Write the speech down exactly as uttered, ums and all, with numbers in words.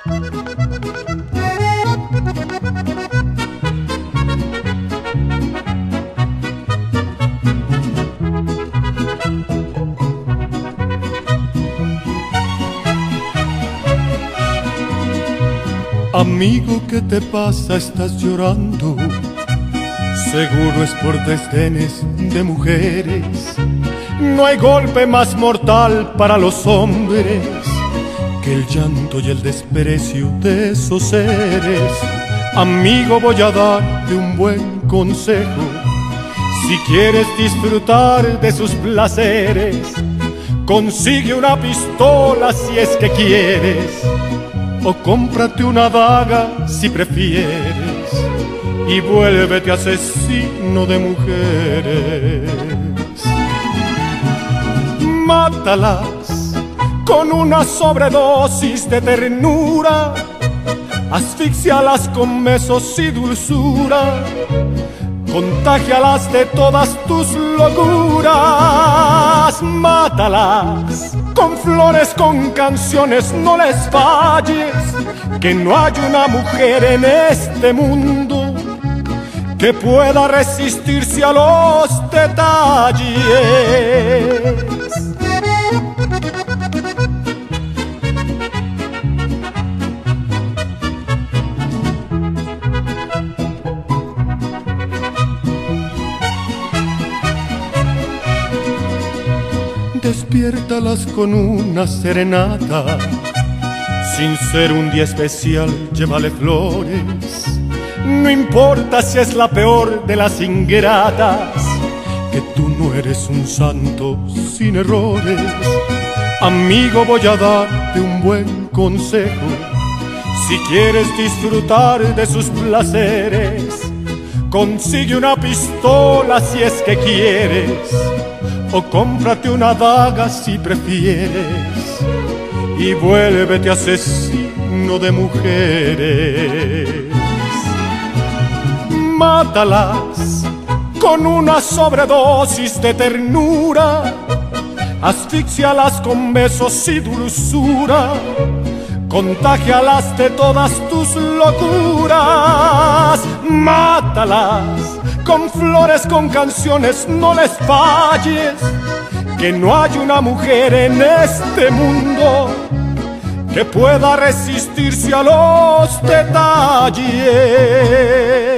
Amigo, ¿qué te pasa? Estás llorando. Seguro es por desdenes de mujeres. No hay golpe más mortal para los hombres que el llanto y el desprecio de esos seres. Amigo, voy a darte un buen consejo. Si quieres disfrutar de sus placeres, consigue una pistola si es que quieres, o cómprate una daga si prefieres, y vuélvete asesino de mujeres. Mátalas con una sobredosis de ternura, asfixialas con besos y dulzura, contágialas de todas tus locuras. Mátalas con flores, con canciones, no les falles, que no hay una mujer en este mundo que pueda resistirse a los detalles. Despiértalas con una serenata, sin ser un día especial, llévale flores. No importa si es la peor de las ingratas, que tú no eres un santo sin errores. Amigo, voy a darte un buen consejo. Si quieres disfrutar de sus placeres, consigue una pistola si es que quieres, o cómprate una daga si prefieres, y vuélvete asesino de mujeres. Mátalas con una sobredosis de ternura, asfixialas con besos y dulzura, contágialas de todas tus locuras. Mátalas con flores, con canciones, no les falles, que no hay una mujer en este mundo que pueda resistirse a los detalles.